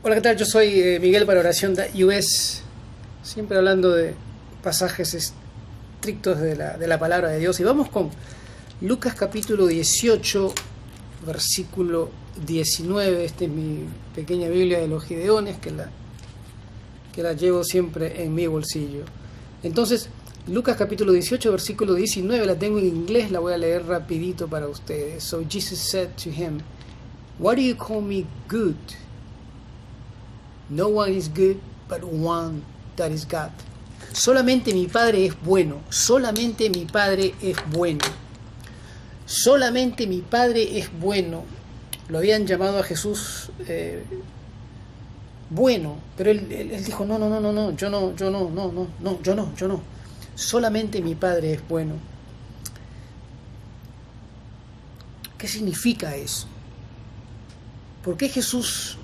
Hola, ¿qué tal? Yo soy Miguel para Oración.us, siempre hablando de pasajes estrictos de la palabra de Dios. Y vamos con Lucas capítulo 18, versículo 19. Esta es mi pequeña Biblia de los Gideones, que la llevo siempre en mi bolsillo. Entonces, Lucas capítulo 18, versículo 19, la tengo en inglés, la voy a leer rapidito para ustedes. So Jesus said to him, "Why do you call me good? No one is good but one, that is God." Solamente mi Padre es bueno, solamente mi Padre es bueno. Solamente mi Padre es bueno. Lo habían llamado a Jesús bueno, pero él dijo, no, yo no. Solamente mi Padre es bueno. ¿Qué significa eso? ¿Por qué Jesús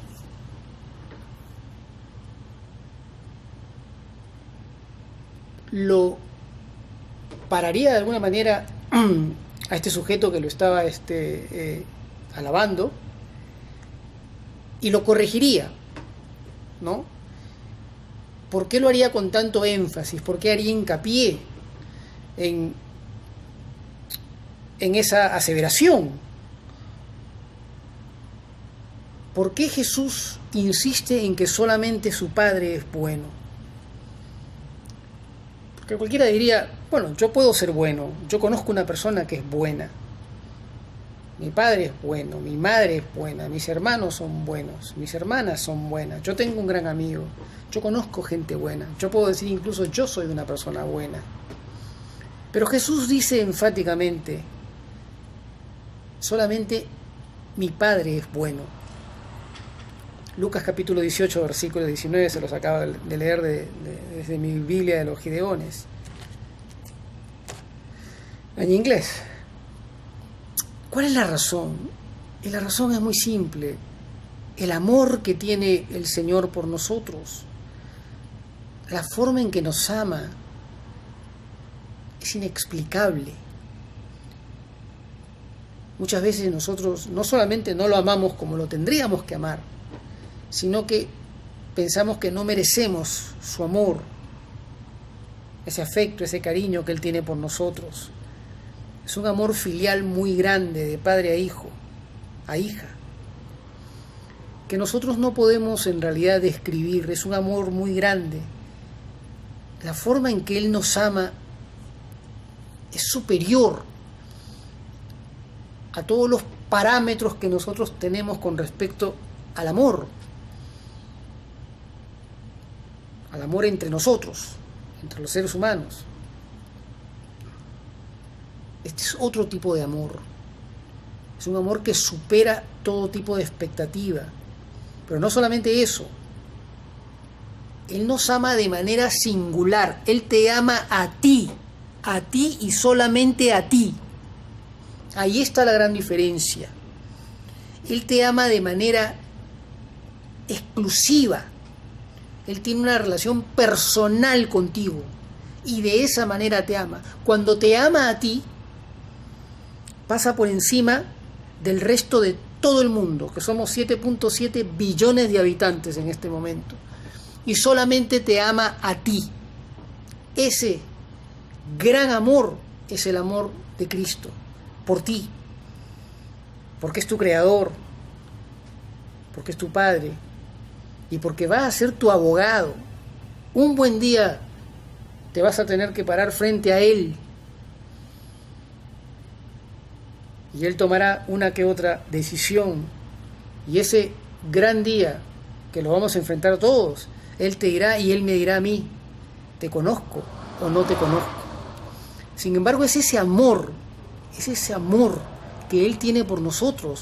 lo pararía de alguna manera a este sujeto que lo estaba alabando y lo corregiría, ¿no? ¿Por qué lo haría con tanto énfasis? ¿Por qué haría hincapié en esa aseveración? ¿Por qué Jesús insiste en que solamente su Padre es bueno? Porque cualquiera diría, bueno, yo puedo ser bueno, yo conozco una persona que es buena. Mi padre es bueno, mi madre es buena, mis hermanos son buenos, mis hermanas son buenas, yo tengo un gran amigo, yo conozco gente buena, yo puedo decir incluso yo soy una persona buena. Pero Jesús dice enfáticamente, solamente mi Padre es bueno. Lucas capítulo 18, versículo 19, se los acabo de leer desde mi Biblia de los Gideones, en inglés. ¿Cuál es la razón? Y la razón es muy simple. El amor que tiene el Señor por nosotros, la forma en que nos ama, es inexplicable. Muchas veces nosotros no solamente no lo amamos como lo tendríamos que amar, sino que pensamos que no merecemos su amor, ese afecto, ese cariño que Él tiene por nosotros. Es un amor filial muy grande, de padre a hijo, a hija, que nosotros no podemos en realidad describir. Es un amor muy grande. La forma en que Él nos ama es superior a todos los parámetros que nosotros tenemos con respecto al amor entre nosotros, entre los seres humanos. Este es otro tipo de amor. Es un amor que supera todo tipo de expectativa. Pero no solamente eso. Él nos ama de manera singular. Él te ama a ti y solamente a ti. Ahí está la gran diferencia. Él te ama de manera exclusiva. Él tiene una relación personal contigo y de esa manera te ama. Cuando te ama a ti, pasa por encima del resto de todo el mundo, que somos 7.7 billones de habitantes en este momento, y solamente te ama a ti. Ese gran amor es el amor de Cristo por ti, porque es tu creador, porque es tu Padre y porque va a ser tu abogado. Un buen día te vas a tener que parar frente a Él y Él tomará una que otra decisión, y ese gran día que lo vamos a enfrentar todos, Él te dirá y Él me dirá a mí, ¿te conozco o no te conozco? Sin embargo, es ese amor que Él tiene por nosotros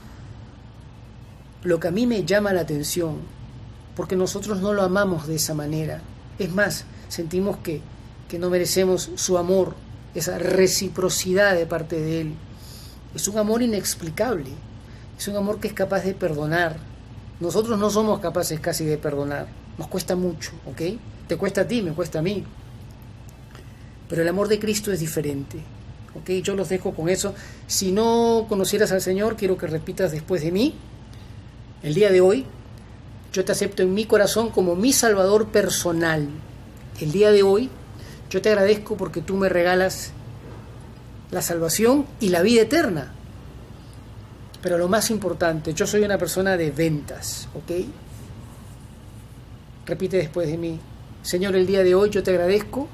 lo que a mí me llama la atención, porque nosotros no lo amamos de esa manera. Es más, sentimos que no merecemos su amor, esa reciprocidad de parte de Él. Es un amor inexplicable, es un amor que es capaz de perdonar. Nosotros no somos capaces casi de perdonar, nos cuesta mucho, ¿ok? Te cuesta a ti, me cuesta a mí. Pero el amor de Cristo es diferente, ¿ok? Yo los dejo con eso. Si no conocieras al Señor, quiero que repitas después de mí, el día de hoy, yo te acepto en mi corazón como mi Salvador personal. El día de hoy yo te agradezco porque tú me regalas la salvación y la vida eterna. Pero lo más importante, yo soy una persona de ventas, ¿ok? Repite después de mí: Señor, el día de hoy yo te agradezco.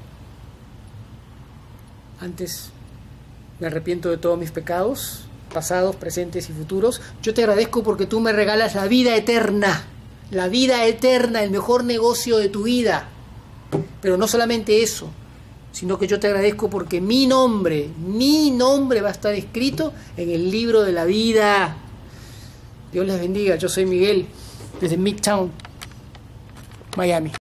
Antes me arrepiento de todos mis pecados, pasados, presentes y futuros. Yo te agradezco porque tú me regalas la vida eterna, el mejor negocio de tu vida. Pero no solamente eso, sino que yo te agradezco porque mi nombre va a estar escrito en el libro de la vida. Dios les bendiga. Yo soy Miguel, desde Midtown, Miami.